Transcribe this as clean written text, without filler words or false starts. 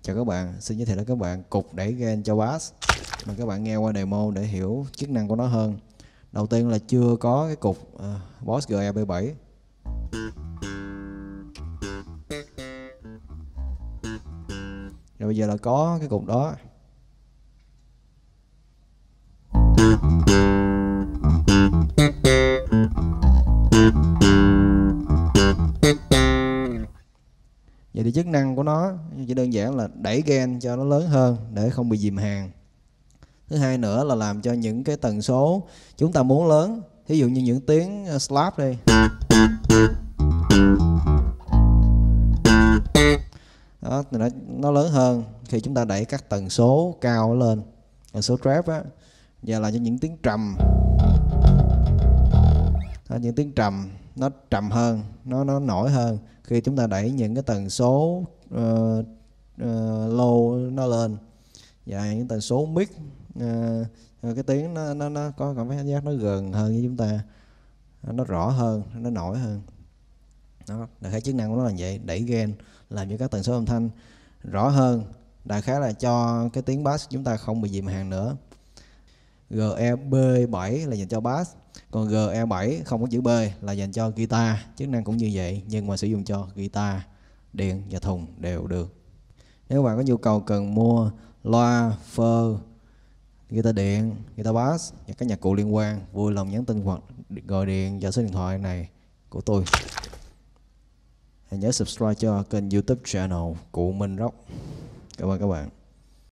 Chào các bạn, xin giới thiệu đến các bạn cục đẩy gain cho bass mà các bạn nghe qua demo để hiểu chức năng của nó hơn. Đầu tiên là chưa có cái cục Boss GE-B7. Rồi bây giờ là có cái cục đó. Vậy thì chức năng của nó chỉ đơn giản là đẩy gain cho nó lớn hơn để không bị dìm hàng. Thứ hai nữa là làm cho những cái tần số chúng ta muốn lớn, ví dụ như những tiếng slap đi, đó, nó lớn hơn khi chúng ta đẩy các tần số cao lên, tần số trap á, và làm cho những tiếng trầm, những tiếng trầm nó trầm hơn, nó nổi hơn khi chúng ta đẩy những cái tần số low nó lên, và những tần số mid cái tiếng nó có cảm giác nó gần hơn với chúng ta, nó rõ hơn, nó nổi hơn. Đó, đại khái chức năng của nó là vậy, đẩy gain làm cho các tần số âm thanh rõ hơn, đại khái là cho cái tiếng bass chúng ta không bị dìm hàng nữa. GE-B7 là dành cho bass, còn GE-7 không có chữ B là dành cho guitar. Chức năng cũng như vậy nhưng mà sử dụng cho guitar, điện và thùng đều được. Nếu các bạn có nhu cầu cần mua loa, phơ, guitar điện, guitar bass và các nhạc cụ liên quan, vui lòng nhắn tin hoặc gọi điện vào số điện thoại này của tôi. Hãy nhớ subscribe cho kênh YouTube channel Cụ Minh Rock. Cảm ơn các bạn.